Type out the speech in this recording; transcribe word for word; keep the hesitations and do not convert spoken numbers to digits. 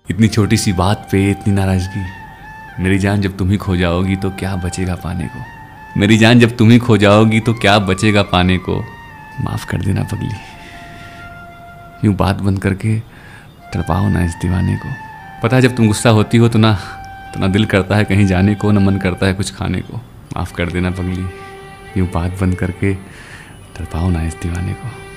इतनी छोटी सी बात पे इतनी नाराजगी। मेरी जान जब तुम ही खो जाओगी तो क्या बचेगा पाने को। मेरी जान जब तुम ही खो जाओगी तो क्या बचेगा पाने को। माफ कर देना पगली, यूं बात बंद करके तड़पाओ ना इस दीवाने को। पता है जब तुम गुस्सा होती हो तो ना तो ना दिल करता है कहीं जाने को, ना मन करता है कुछ खाने को। माफ कर देना पगली, यूं बात बंद करके तड़पाओ ना इस दीवाने को।